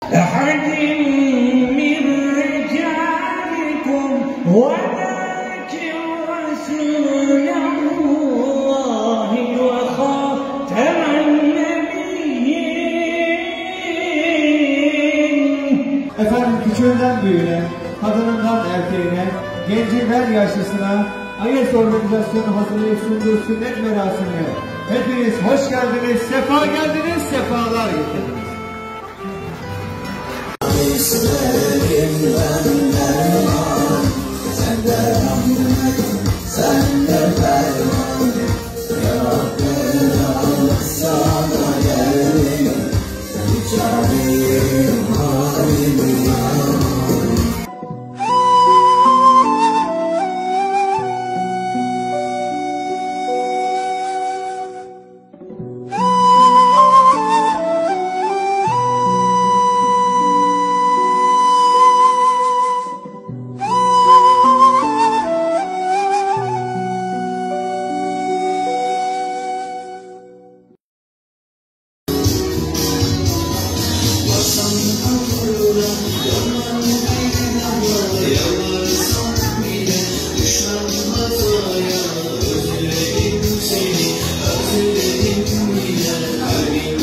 أحد من رجالكم ولكن رسول الله وخاتم النبيين. Efendim küçüğünden büyüğüne, kadınından erkeğine, gencinden yaşlısına AES organizasyonu hazırlayıp sunduğu sünnet merasimine hepiniz hoş geldiniz, sefa geldiniz, sefalar getirdiniz.